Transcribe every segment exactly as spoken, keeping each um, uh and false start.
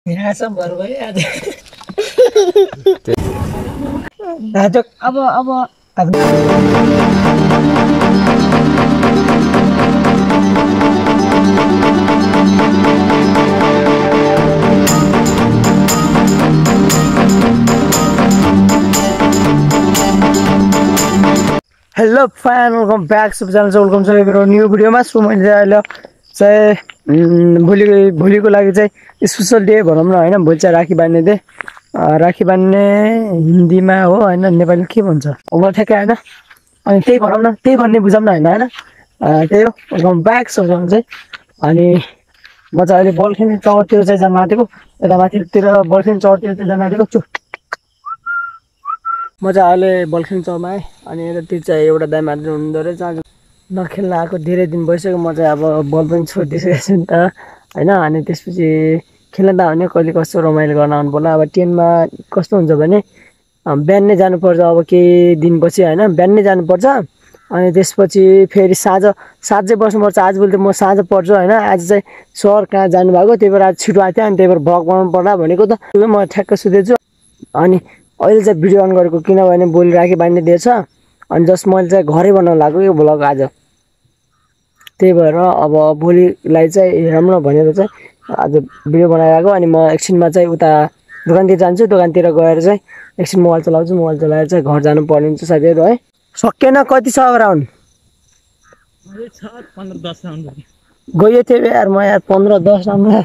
यहाँ सब भर भयो आज आज अब अब हेलो फ्यान वेलकम ब्याक सब च्यानल चाहिँ वेलकम छ मेरो न्यू भिडियोमा। सो मैले अहिले चाहिँ भोलि भोलिको लागि चाहिँ स्पेसल डे भनौँ न होइन। भोलि चाहिँ राखी बाँध्ने डे। राखी बाँध्ने हिन्दीमा हो होइन, नेपाली के भन्छ अब ठ्याक्कै होइन। अनि त्यही भनौँ न, त्यही भन्ने बुझाउँ न होइन होइन त्यही हो वेलकम ब्याक सब च्यानल चाहिँ। अनि म चाहिँ अहिले बल्खिने चौरतिर चाहिँ जान आँटेको, यता माथितिर बल्खिने चौरतिर चाहिँ जान आँटेको छु। म चाहिँ अहिले बल्खिने चौरमा आएँ। अनि यतातिर चाहिँ एउटा दाइ मात्र हुँदो रहेछ। आज नखेल्न आएको धेरै दिन भइसक्यो। म चाहिँ अब बल पनि छोडिदिइसकेको छु नि त होइन। अनि त्यसपछि खेल्न त भने कहिले कस्तो रमाइलो गर्न आउनु पर्ला। अब टेनमा कस्तो हुन्छ भने बिहान नै जानुपर्छ, अब केही दिनपछि होइन बिहान नै जानुपर्छ। अनि त्यसपछि फेरि साँझ साँझ चाहिँ बस्नुपर्छ। आजभोलि त म साँझ पढ्छु होइन। आज चाहिँ सर कहाँ जानुभएको, त्यही भएर आज छिटो आएको थियो। अनि त्यही भएर भ्लग बनाउनु पर्ला भनेको त म ठ्याक्क सुतेछु। अनि अहिले चाहिँ भिडियो अन गरेको किनभने भोलि राखी बाँध्ने दिएछ। अनि जस्ट मैले चाहिँ घरै बनाउनु लाग्यो यो भ्लग आज। त्यही भएर अब भोलिलाई चाहिँ हेरौँ न भनेर चाहिँ आज भिडियो बनाइरहेको। अनि म एकछिनमा चाहिँ उता दोकानतिर जान्छु, दोकानतिर गएर चाहिँ एकछिन मोबाइल चलाउँछु। मोबाइल चलाएर चाहिँ घर जानु पर्ने हुन्छ साथीहरू है। सकिएन कति छ अब राउन्ड? पन्ध्र दस राउन्ड गयो थियो यार म यार पन्ध्र दस राउन्ड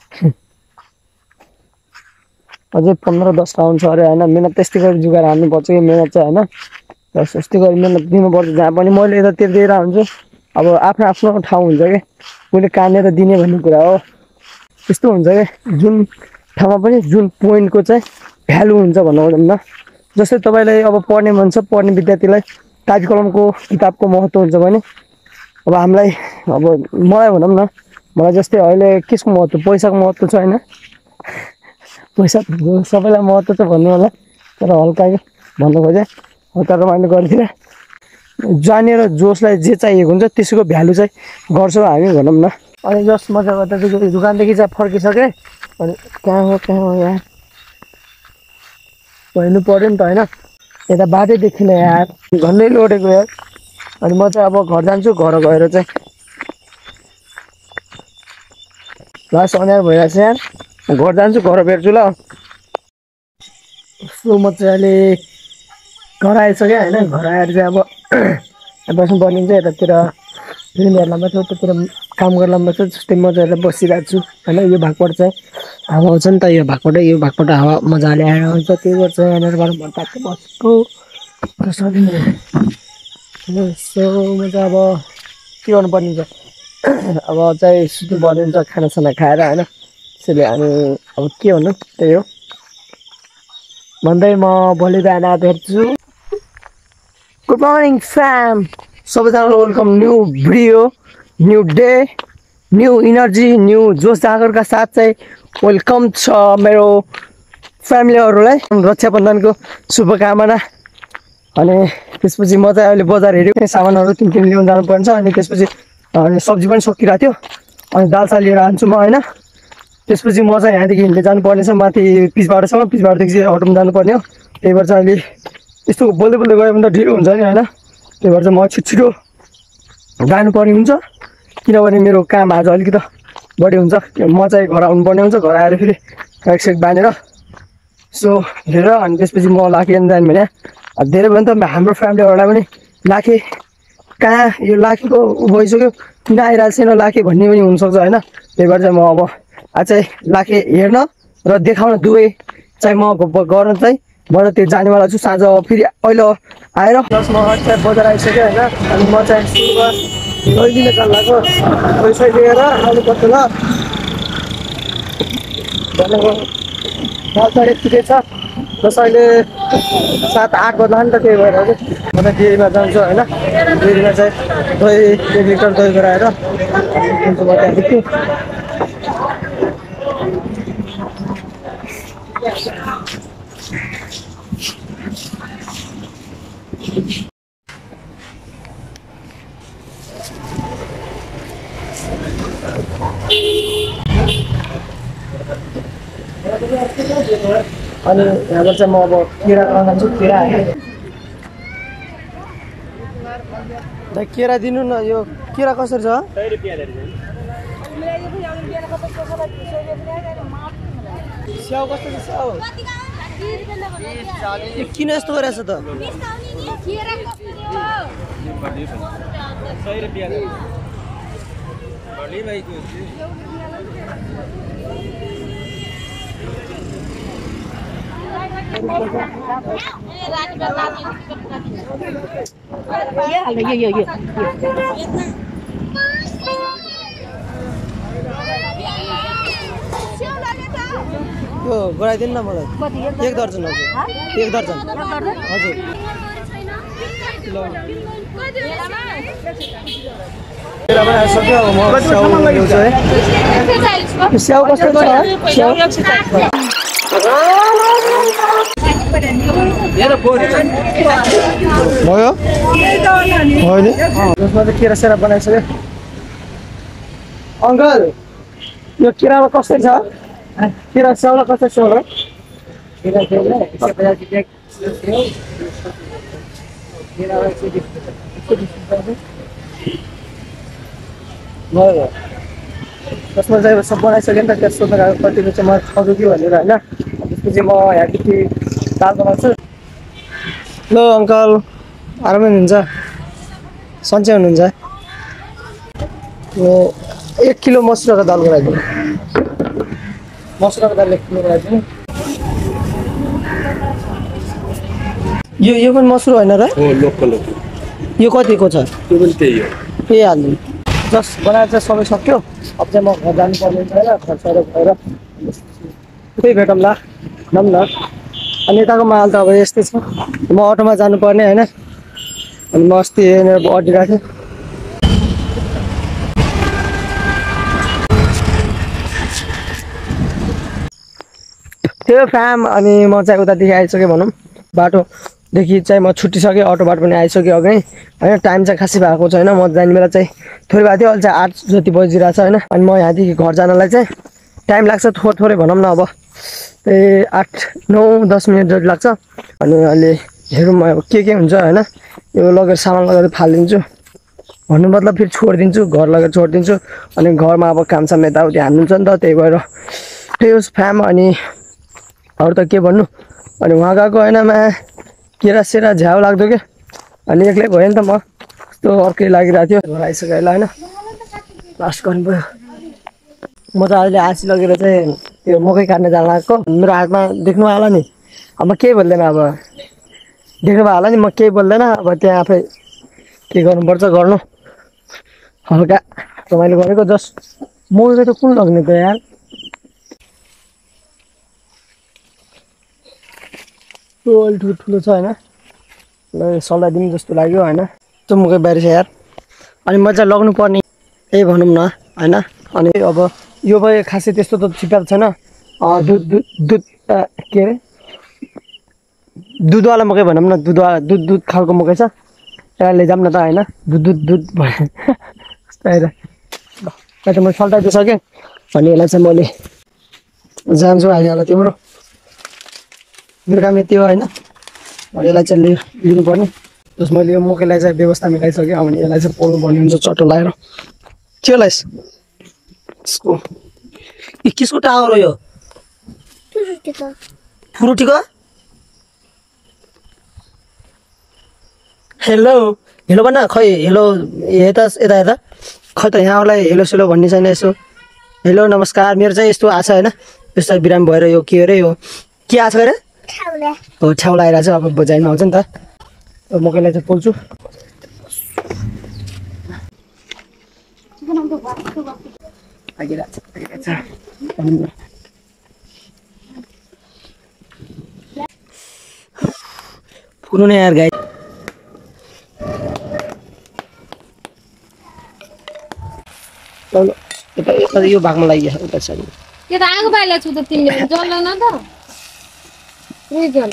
अझै पन्ध्र दस राउन्ड छ अरे होइन। मिहिनेत त्यस्तै गरी जुगाएर हान्नुपर्छ कि मिहिनेत चाहिँ होइन। त्यस्तै गरी मिहिनेत दिनुपर्छ जहाँ पनि। मैले यतातिर दिएर हुन्छु। अब आफ्नो आफ्नो ठाउँ हुन्छ कि उसले कानेर दिने भन्ने कुरा हो। त्यस्तो हुन्छ कि जुन ठाउँमा पनि जुन पोइन्टको चाहिँ भ्यालु हुन्छ भनौँ न। जस्तै तपाईँलाई अब पढ्ने मन छ, पढ्ने विद्यार्थीलाई कागज कलमको किताबको महत्त्व हुन्छ भने अब हामीलाई अब मलाई भनौँ न, मलाई जस्तै अहिले केको महत्त्व, पैसाको महत्त्व छ होइन। पैसा सबैलाई महत्त्व त भन्नु होला, तर हल्का भन्नु खोजेँ हो। तर मैले गरिदिएँ जानेर जोसलाई जे चाहिएको हुन्छ त्यसको भ्यालु चाहिँ गर्छौँ हामी भनौँ न। अनि जस्ट म चाहिँ उता दोकानदेखि चाहिँ फर्किसकेँ। अनि कहाँ हो कहाँ हो यहाँ हेर्नु पऱ्यो नि त होइन। यता बाटै देखिन यार, झन्डै लोडेको यार। अनि म चाहिँ अब घर जान्छु। घर गएर चाहिँ लास्ट अनिहार भइरहेको छ यार। घर जान्छु, घर भेट्छु ल। सो म चाहिँ अहिले घर आइसकेँ होइन। घर आएर चाहिँ अब बस्नु पर्ने हुन्छ। यतातिर फिल्म हेर्न बस्छु, उतातिर काम गर्न बस्छु। जस्तै म चाहिँ अहिले बसिरहेको छु होइन। यो भागबाट चाहिँ हावा आउँछ नि त, यो भागबाट यो भागबाट हावा मजाले आएर आउँछ। त्यही भएर चाहिँ यहाँनिर गरम भन्दा बसेको। सो म चाहिँ अब के गर्नुपर्ने हुन्छ, अब चाहिँ सुत्नु पर्ने हुन्छ खानासाना खाएर होइन। त्यसैले अनि अब के भन्नु त्यही हो भन्दै म भोलि बिहान भेट्छु। गुड मर्निङ फ्याम, सबैजनालाई welcome new video, new day, new energy, new जोस जागरका साथ चाहिँ वेलकम छ मेरो फ्यामिलीहरूलाई। रक्षा बन्धनको शुभकामना। अनि त्यसपछि म चाहिँ अहिले बजार हेऱ्यो, सामानहरू तिन तिन ल्याउनु जानुपर्छ। अनि त्यसपछि अनि सब्जी पनि सकिरहेको थियो। अनि दाल साल लिएर आन्छु म होइन। त्यसपछि म चाहिँ यहाँदेखि हिँड्दै जानुपर्ने छ माथि पिचबाटसम्म। पिचबाटदेखि चाहिँ अटोमा जानुपर्ने हो। त्यही भएर चाहिँ अहिले यस्तो बोल्दै बोल्दै गयो भने त ढिलो हुन्छ नि होइन। त्यही भएर चाहिँ म छिटो छिटो जानुपर्ने हुन्छ, किनभने मेरो काम आज अलिकति बढी हुन्छ। म चाहिँ घर आउनुपर्ने हुन्छ, घर आएर फेरि बाइक साइक बाँधेर सो हेरेर अनि त्यसपछि म लाखे जाने भने धेरै भयो नि त। हाम्रो फ्यामिलीहरूलाई पनि लाखे कहाँ यो लाखेको उ भइसक्यो, किन आइरहेको छैन लाखे भन्ने पनि हुनसक्छ होइन। त्यही भएर चाहिँ म अब आज चाहिँ लाखे हेर्न र देखाउन दुवै चाहिँ म गर्न चाहिँ बजारतिर जानेवाला छु साँझ। फेरि अहिले आएर प्लस म चाहिँ बजार आइसकेँ होइन। अनि म चाहिँ लैदिन जान लाग्यो, पैसा लिएर आउनुपर्छ ल। भनेको सात साढे यतिकै छ, जस अहिले सात आठ बज्ला नि त। त्यही भएर चाहिँ म त डेरीमा जान्छु होइन। डेरीमा चाहिँ दही एक लिटर दही गराएर त्यहाँदेखि अनि यहाँबाट चाहिँ म अब केरा खान जान्छु केरा होइन केरा दिनु न यो केरा कसरी छ स्याउ कस्तो छ स्याउ किन यस्तो गरेछ त यो गराइदिनु न मलाई एक दर्जन हजुर एक दर्जन हजुर स्याउ कस्तो छ भयो होइन जसमा चाहिँ केरा सेरा बनाइसक्यो अङ्कल यो केरामा कसरी छ केरा स्याउला कसरी छ होला त्यसमा चाहिँ सब बनाइसक्यो नि त त्यस सोध्दा कतिको चाहिँ म खाउँछु कि भनेर होइन त्यसपछि म यहाँदेखि दाल बनाउँछु ल अङ्कल आरामै हुनुहुन्छ सन्चै हुनुहुन्छ एक किलो मसुराको दाल गराइदिनु मसुराको दाल एक किलो गराइदिनु यो यो पनि मसुरा होइन र लोकल यो कतिको छ यो पनि त्यही हो त्यही हाल्नु जस्ट बनाएर चाहिँ सबै सक्यो अब चाहिँ म घर जानुपर्ने हुन्छ होइन घर सर भएर त्यही भेटौँला भनौँ न अनि यताको माल त अब यस्तै छ म अटोमा जानुपर्ने होइन अनि म अस्ति यहाँनिर अडिरहेको थिएँ त्यो फ्याम अनि म चाहिँ उतादेखि आइसकेँ भनौँ बाटोदेखि चाहिँ म छुट्टिसकेँ अटोबाट पनि आइसकेँ अघि होइन टाइम चाहिँ खासै भएको छैन म जाने बेला चाहिँ थोरै भएको थियो अहिले चाहिँ आठ जति बजिरहेको छ होइन अनि म यहाँदेखि घर जानलाई चाहिँ टाइम लाग्छ थोरै थोरै भनौँ न अब त्यही आठ नौ दस मिनट जति लाग्छ अनि अहिले हेरौँ अब के के हुन्छ होइन यो लगेर सामान लगेर फालिदिन्छु भन्नु मतलब फेरि छोडिदिन्छु घर लगेर छोडिदिन्छु अनि घरमा अब कामसाम यताउति हान्नुहुन्छ नि त त्यही भएर त्यही होस् फ्याम अनि अरू त के भन्नु अनि उहाँ गएको होइन मा केरा सेरा झ्याउ लाग्दो क्या अनि एक्लै भयो नि त म कस्तो अर्कै लागिरहेको थियो घर आइसक्यो अहिले होइन लास्ट गर्नु पऱ्यो म त अहिले आँसी लगेर चाहिँ त्यो मकै काट्न जान लागेको मेरो हातमा देख्नु होला नि अब म केही बोल्दैन अब देख्नु भयो होला नि म केही बोल्दैन अब त्यहाँ आफै के गर्नुपर्छ गर्नु हल्का रमाइलो गरेको जस्ट मकै त कुन लग्ने त यार ठुलो ठुलो छ होइन सल्लाइदिनु जस्तो लाग्यो होइन त्यो मकै बारी छ यार अनि म चाहिँ लग्नु पर्ने यही भनौँ न होइन अनि अब यो भयो खासै त्यस्तो त छिप्याएको छैन दुध दुध दुध के अरे दुधवाला मकै भनौँ न दुधवाला दुध दुध खालको मकै छ त्यहाँ लैजाऊँ न त होइन दुध दुध दुध भयो त म सल्टाइदिइसकेँ अनि यसलाई चाहिँ मैले जान्छु आइहाल्यो तिम्रो मेरो काम यति हो होइन यसलाई चाहिँ लि लिनुपर्ने जस मैले यो मकैलाई चाहिँ व्यवस्था मिलाइसकेँ अनि यसलाई चाहिँ पोल्नु पर्ने हुन्छ चट्टो लगाएर के लाइस यसको यो किसको टावर हो यो फ्रुटीको हेलो हेलो भन खै हेलो यता यता यता खै त यहाँलाई हेलो सेलो भन्ने छैन यसो हेलो नमस्कार मेरो चाहिँ यस्तो आछ होइन यस्तो बिराम भएर यो के अरे यो के आछ अरे हो छेउला आइरहेको छ अब बजाइमा आउँछ नि त मकैलाई चाहिँ पोल्छु पुरो नै यार गाई यो भागमा लागि उता छ त्यो त आगो बालेको छु त तिमीले जल्दैन त उही जल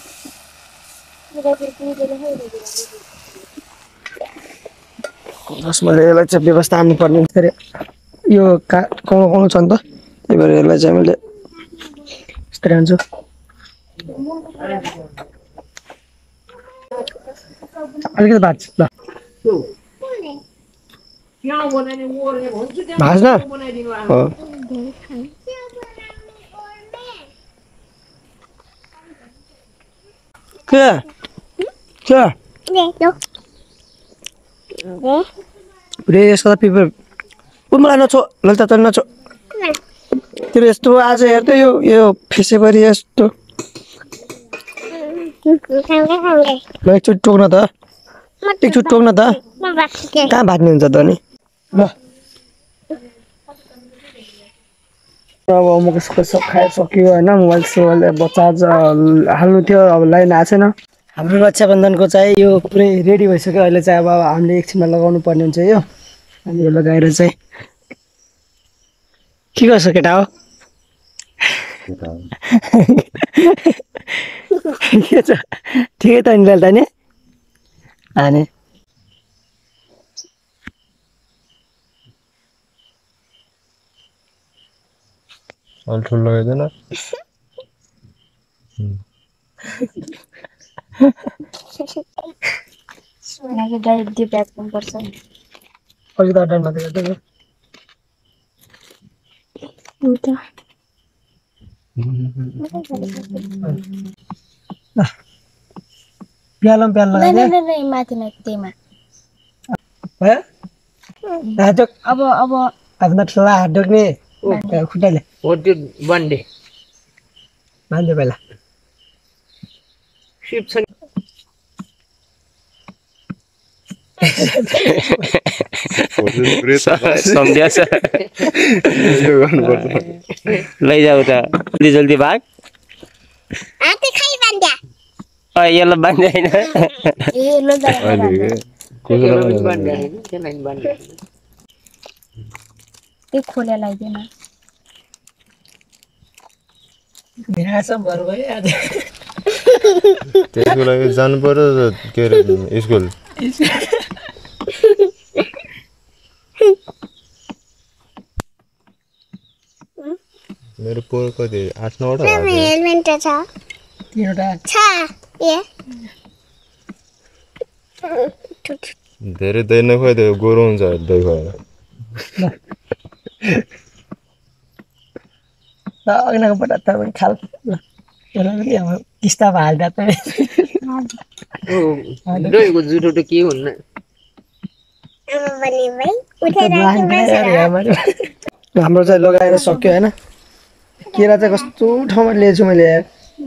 जसमा यसलाई चाहिँ व्यवस्था हान्नुपर्ने हुन्छ अरे यो का कौँ कौँ छ नि त त्यही भएर यसलाई चाहिँ मैले यस्तरी हान्छु अलिकति भात ल भाज न के के रे यसको त पेपर उ मलाई नछो ललिता तल नछो तेरो यस्तो आज हेर्दै यो यो फेसेभरि यस्तो ल एकचोटि टोक्न त एकचोटि टोक्न त कहाँ भाग्ने हुन्छ त नि ल अब मुकेशको सब खाइसक्यो होइन मोबाइल सोबाइल अब चार्ज हाल्नु थियो अब लाइन आएको छैन हाम्रो रक्षाबन्धनको चाहिँ यो पुरै रेडी भइसक्यो अहिले चाहिँ अब हामीले एकछिनमा लगाउनु पर्ने हुन्छ यो अनि यो लगाएर चाहिँ के गर्छ केटा हो ठिकै छ ठिकै त नि ललिता नि अनि अल्ट्रो लगाइदैन सुनाको डाइट दि ब्याक पनि पर्छ अलिकति अड्डान मात्रै गर्दै उता प्यालम प्याल नै नै नै माथि नै त्यहीमा भयो हातक अब अब आफ्नो ठुला हात ढोक्ने खुट्टाले हो त्यो बन्डे मान्छे पहिला सिप छ सम्झ्याछ लैजाऊ त जल्दी जल्दी भाग यसलाई बान्दै होइन ए ल जा त्यो खोले लगाइदिएन त्यसको लागि जानु पर्यो के अरे स्कुल मेरो पोर कति आठ नौवटा हेलमेट छ तीनवटा छ ए धेरै दही नखुवाइदियो गोरो हुन्छ दही खुवाएर ल अग्नाको पट्टा त पनि खाल ल त्यसलाई पनि अब किस्ता हाल्दा त दहीको जुठो त के हुन्न हाम्रो चाहिँ लगाएर सक्यो होइन केरा चाहिँ कस्तो ठाउँमा लिएछु मैले यार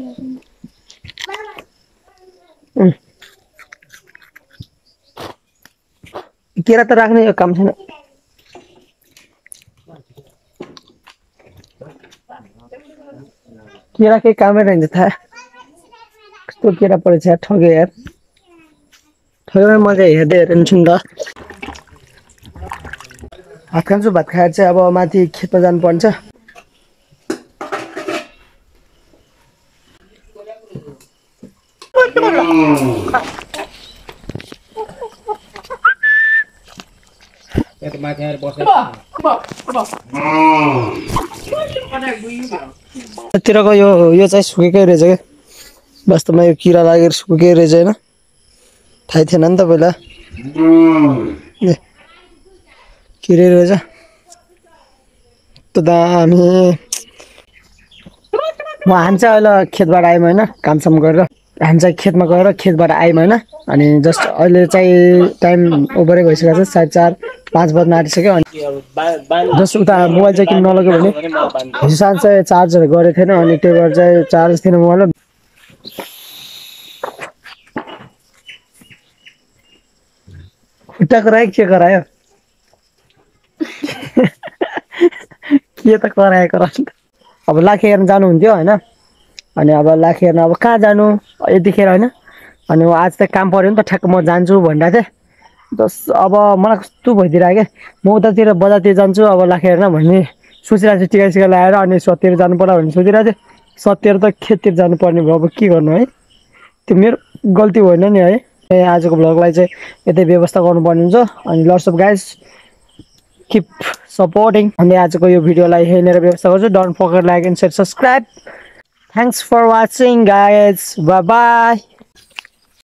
केरा त राख्ने यो काम छैन केरा केही कामै रहन्छ थाहा कस्तो केरा परेछ यार ठग्यो यार ठग्योमा मजा हेर्दै हेर्छु नि त भात खान्छु भात खाएर चाहिँ अब माथि खेतमा जानुपर्छ तिरको यो यो चाहिँ सुकेकै रहेछ क्या वास्तवमा यो किरा लागेर सुकेकै रहेछ होइन थाहै थिएन नि त पहिला किरै रहेछ त दामी म हामी चाहिँ अहिले खेतबाट आयौँ होइन कामसाम गरेर हामी चाहिँ खेतमा गएर खेतबाट आयौँ होइन अनि जस्ट अहिले चाहिँ टाइम ओभरै भइसकेको छ साढे चार पाँच बज्न आँटिसक्यो अनि जस्ट उता मोबाइल चाहिँ किन नलग्यो भने हिजो साँझ चाहिँ चार्जहरू गरेको थिएन अनि त्यही भएर चाहिँ चार्ज थिएन मोबाइल खुट्टा करायो के करायो के त करायो करायो अब लाखे हेर्न जानुहुन्थ्यो होइन अनि अब लाखे हेर्न अब कहाँ जानु यतिखेर होइन अनि आज त काम पऱ्यो नि त ठ्याक्क म जान्छु भनिरहेको थिएँ जस अब मलाई कस्तो भइदिरहेको क्या म उतातिर बजारतिर जान्छु अब लाखे हेर्न भन्ने सोचिरहेको छु टिका सिका लगाएर अनि सत्तिर जानु पर्ला भन्ने सोचिरहेको थिएँ सत्तिर त खेततिर जानुपर्ने भयो अब के गर्नु है त्यो मेरो गल्ती होइन नि है आजको भ्लगलाई चाहिँ यतै व्यवस्था गर्नुपर्ने हुन्छ अनि lots of guys keep supporting अनि आजको यो भिडियोलाई यहीँनिर व्यवस्था गर्छु don't forget like and share subscribe Thanks for watching, guys. Bye bye.